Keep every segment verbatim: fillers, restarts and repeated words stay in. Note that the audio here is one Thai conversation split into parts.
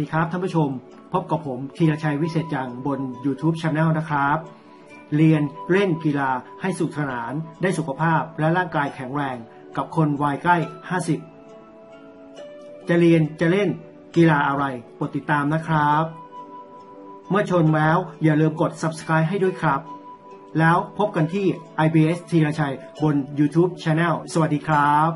ครับท่านผู้ชมพบกับผมธีรชัยวิเศษจังบน YouTube Channel นะครับเรียนเล่นกีฬาให้สุขสนานได้สุขภาพและร่างกายแข็งแรงกับคนวัยใกล้ห้าสิบจะเรียนจะเล่นกีฬาอะไรกดติดตามนะครับเมื่อชมแล้วอย่าลืมกด Subscribe ให้ด้วยครับแล้วพบกันที่ ไอ บี เอส ธีรชัยบน YouTube Channel สวัสดีครับ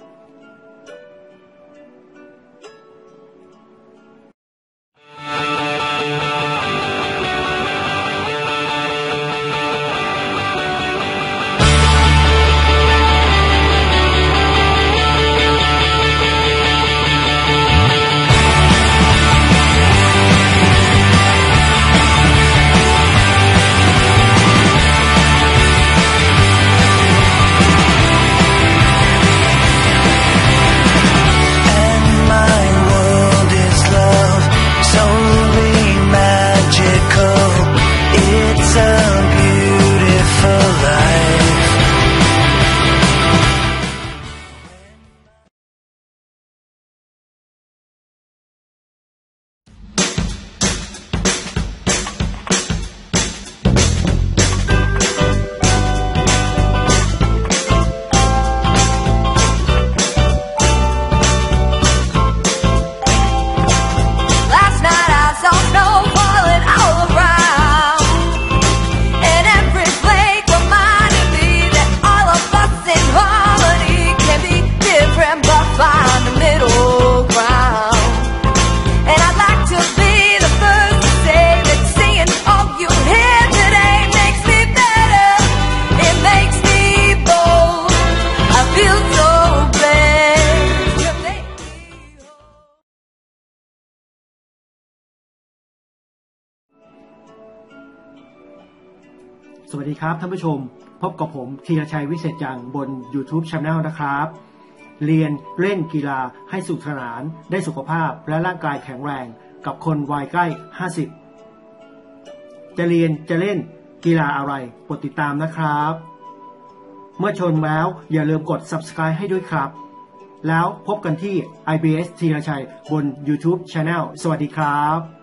สวัสดีครับท่านผู้ชมพบกับผมธีรชัยวิเศษจังบน YouTube Channel นะครับเรียนเล่นกีฬาให้สุขสนานได้สุขภาพและร่างกายแข็งแรงกับคนวัยใกล้ห้าสิบจะเรียนจะเล่นกีฬาอะไรกดติดตามนะครับเมื่อชมแล้วอย่าลืมกด Subscribe ให้ด้วยครับแล้วพบกันที่ ไอ บี เอส ธีรชัยบน YouTube Channel สวัสดีครับ